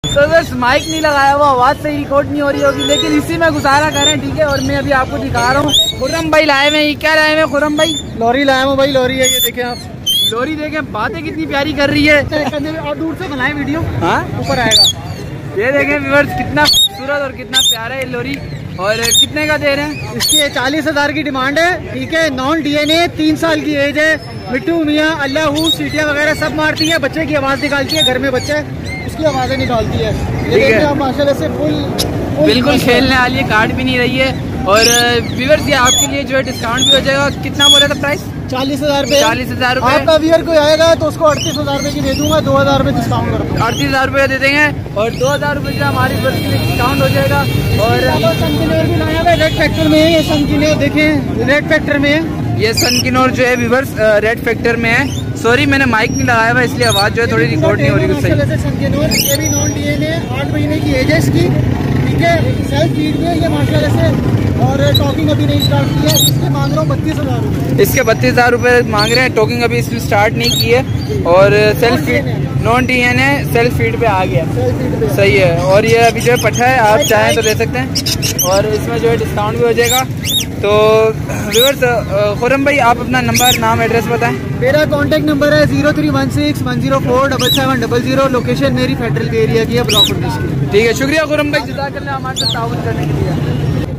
तो बस माइक नहीं लगाया हुआ, आवाज़ सही रिकॉर्ड नहीं हो रही होगी, लेकिन इसी में गुजारा करें, ठीक है। और मैं अभी आपको दिखा रहा हूँ, खुर्रम भाई लाए हुए, क्या लाए हुए खुर्रम भाई? लॉरी लाया हूँ भाई, लॉरी है ये देखें आप। लॉरी देखें, बातें कितनी प्यारी कर रही है। और दूर से बनाए वीडियो, हाँ ऊपर आएगा। ये देखें व्यूअर्स, कितना खूबसूरत और कितना प्यारा है लॉरी। और कितने का दे रहे हैं? इसकी 40,000 की डिमांड है, ठीक है। नॉन DNA, 3 साल की एज है। मिट्टू मियाँ अल्लाह सीटियाँ वगैरह सब मारती है, बच्चे की आवाज़ निकालती है, घर में बच्चा है उसकी आवाज़ें निकालती है। ठीक है, माशाल्लाह से फुल बिल्कुल खेलने वाली है, काट भी नहीं रही है। और व्यूअर्स ये आपके लिए जो है डिस्काउंट भी हो जाएगा। कितना बोला था प्राइस? 40,000 रुपये। 40,000 रुपये। आपका व्यूअर कोई आएगा तो उसको 38,000 रुपये की दे दूंगा, 2,000 रुपये डिस्काउंट कर दूंगा। 38,000 रुपये दे देंगे और 2,000 रुपये से हमारी वर्ष के लिए डिस्काउंट हो जाएगा। और सनकिनोर भी लाया है, रेड फैक्टर में है ये सनकिनोर, देखें रेड फैक्टर में है ये सनकिनोर जो है व्यूअर्स, रेड फैक्टर में है। सॉरी मैंने माइक नहीं लगाया हुआ, इसलिए आवाज़ जो है थोड़ी रिकॉर्ड नहीं हो रही सही। सनकिनोर ये भी नॉन DNA, 8 महीने की एज है इसकी, ठीक है। सेल्फ फीड में ये माशाल्लाह से, और टॉकिंग अभी नहीं स्टार्ट की है। इसके मांग रहा हूँ 32,000 रुपये। इसके 32,000 रुपये मांग रहे हैं। टॉकिंग अभी इसमें स्टार्ट नहीं की है और self feed, non DNA self feed पे आ गया, सही है। और ये अभी जो है पट्ठा है, आप चाहें तो ले सकते हैं और इसमें जो है डिस्काउंट भी हो जाएगा। तो व्यूअर्स, खुर्रम भाई आप अपना नंबर, नाम, एड्रेस बताएं। मेरा कॉन्टैक्ट नंबर है 0316104700। लोकेशन मेरी फेडरल एरिया की है, ब्लॉक 19 की। ठीक है, शुक्रिया खुर्रम भाई, जज़ाकल्लाह हमारे साथ ताउन करने के लिए।